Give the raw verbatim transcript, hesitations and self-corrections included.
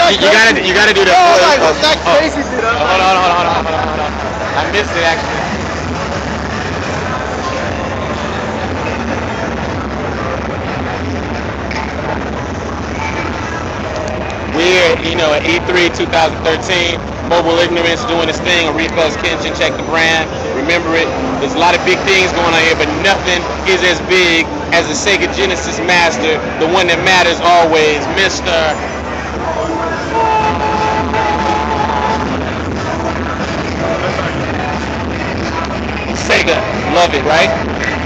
you, you gotta, you gotta do the. Oh, oh, like, oh, what's that oh, crazy dude? oh, hold on, hold on, hold on, hold on, hold on. I missed it actually. We're, you know, at E three twenty thirteen, Mobile Ignorance doing its thing. arifskinchen, check the brand. Remember it. There's a lot of big things going on here, but nothing is as big as the Sega Genesis Master, the one that matters always, Mister Sega. Love it, right?